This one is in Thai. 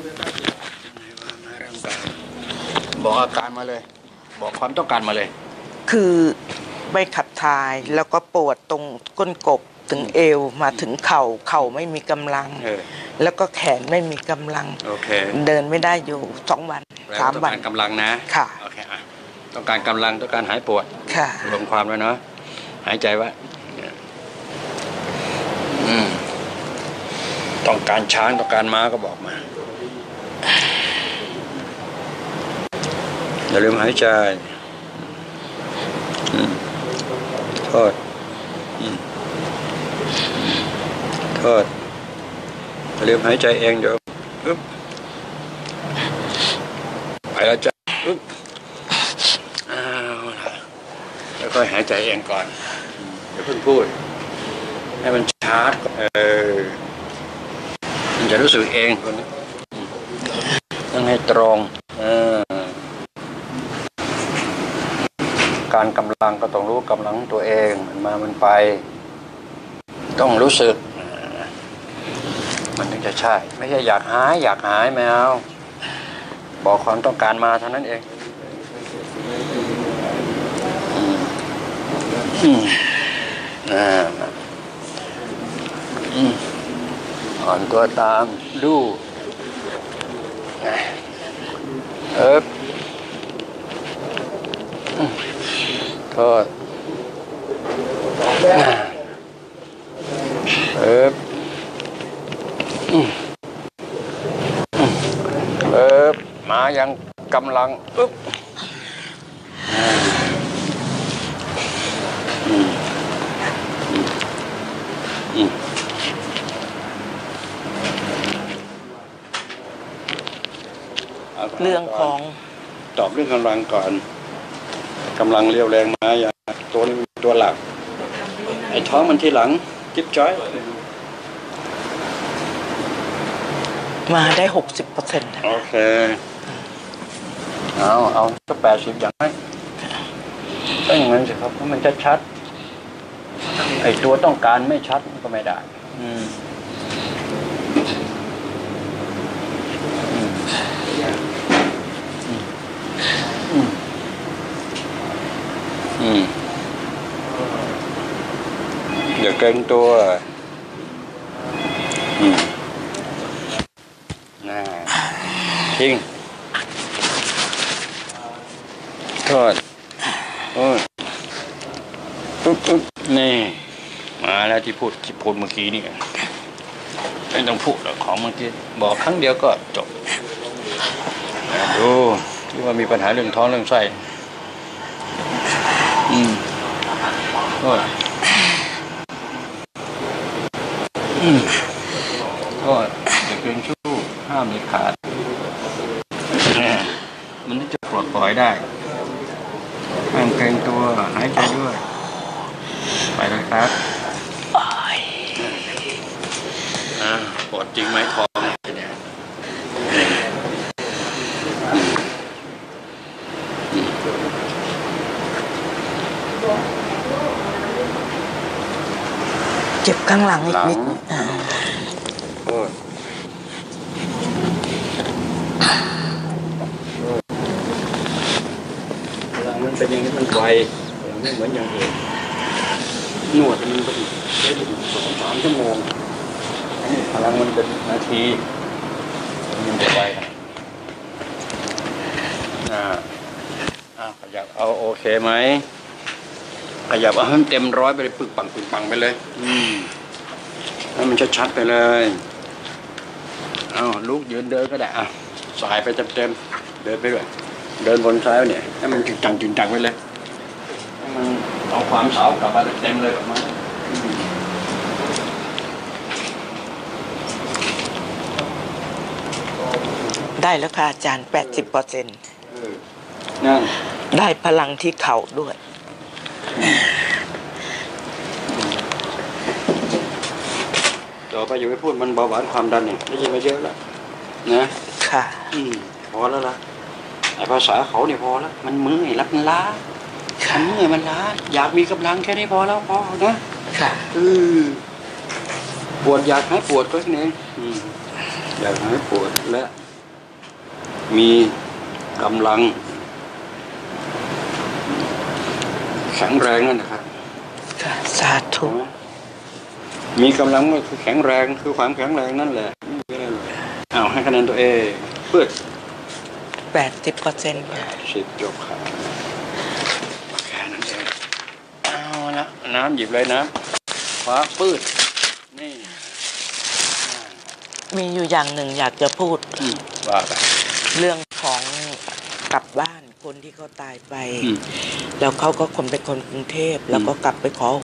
บอกอาการมาเลยบอกความต้องการมาเลยคือไม่ขับถ่ายแล้วก็ปวดตรงก้นกบถึงเอวมาถึงเข่าไม่มีกำลังแล้วก็แขนไม่มีกำลังเดินไม่ได้อยู่2 วัน3 วันต้องการกำลังนะค่ะโอเคต้องการกำลังต้องการหายปวดค่ะรวมความแล้วเนาะหายใจไว้ต้องการช้างต้องการม้าก็บอกมาอย่าลืมหายใจโทษอย่าลืมหายใจเองเดี๋ยวไปแล้วจ้ะแล้วก็หายใจเองก่อนอย่าเพิ่งพูดให้มันชาร์จมันจะรู้สึกเองคนนี้ต้องให้ตรงการกำลังก็ต้องรู้กำลังตัวเองมันมามันไปต้องรู้สึกมันถึงจะใช่ไม่ใช่อยากหายไม่เอาบอกความต้องการมาเท่านั้นเองอ่อนตัวตามดูโทษมายังกำลังเรื่องของตอบเรื่องกำลังก่อนกำลังเรียวแรงมาอย่างตัวนี้ตัวหลักไอ้ท้องมันที่หลังจิ๊บจ้อยมาได้60% โอเคเอาก็80อย่างนั้นก็อย่างนั้นสิครับเพราะมันชัดไอ้ตัวต้องการไม่ชัดมันก็ไม่ได้อย่าเกรงตัวทิ้งโทษนี่มาแล้วที่พูดเมื่อกี้นี่ไม่ต้องพูดหรอกของเมื่อกี้บอกครั้งเดียวก็จบดูที่ว่ามีปัญหาเรื่องท้องเรื่องไส้โทษอย่าเกรงชู้ห้ามเด็ดขาดมันจะปลดปล่อยได้ห้ามเกรงตัวหายใจด้วยไปเลยครับปวดจริงไหมท้องเนี่ยเจ็บข้างหลังอีกนิดมันเป็นอย่างนี้มันไวไม่เหมือนอย่างอื่นนวดมันไปใช้2-3 ชั่วโมงพลังมันเป็นนาทีมันจะไวขยับเอาโอเคไหมขยับเอาให้เต็ม100ไปเลยปึกปังไปเลยให้มันชัดๆไปเลยลุกยืนเดินก็ได้สายไปเต็มเดินไปด้วยเดินบนซ้ายเนี่ยให้มันจุงไปเลยให้มันเอาความสาวกลับมาเต็มเลยแบบนั้นได้แล้วค่ะอาจารย์80% นั่นได้พลังที่เข่าด้วยต่อไปอย่าไปพูดมันเบาหวานความดันเนี่ยได้ยินมาเยอะแล้วนะค่ะพอแล้วล่ะไอ้ภาษาเขาเนี่ยพอแล้วมันเมื่อยมันล้ามันเมื่อยมันล้าอยากมีกำลังแค่นี้พอแล้วพอนะค่ะปวดอยากให้ปวดก็แค่นี้อยากให้ปวดและมีกำลังแข็งแรงนั่นนะครับค่ะสาธุมีกำลังก็คือแข็งแรงคือความแข็งแรงนั่นแหละเอาให้คะแนนตัวเองเพื่อ 80%ค่ะ 10 จบค่ะแค่นั้นเองเอาละน้ำหยิบเลยน้ำคว้าปืดนี่มีอยู่อย่างหนึ่งอยากจะพูดว่าไปเรื่องของกลับบ้านคนที่เขาตายไป แล้วเขาก็คนเป็นคนกรุงเทพแล้วก็กลับไปขอ